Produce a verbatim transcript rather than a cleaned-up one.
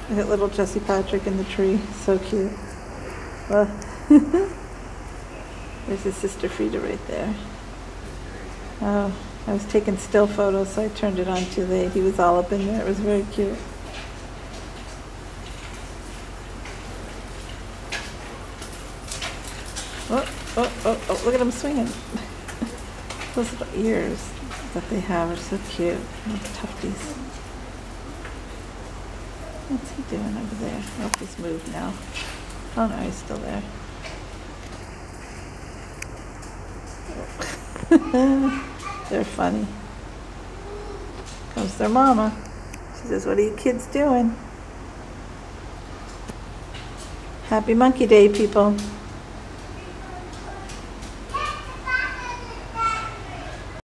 Look at little Jesse Patrick in the tree. So cute. Well, there's his sister Frida right there. Oh, I was taking still photos, so I turned it on too late. He was all up in there. It was very cute. Oh, oh, oh, oh, look at him swinging. Those little ears that they have are so cute. Little tufties. What's he doing over there? Oh, he's moved now. Oh no, he's still there. They're funny. Comes their mama. She says, "What are you kids doing?" Happy Monkey Day, people.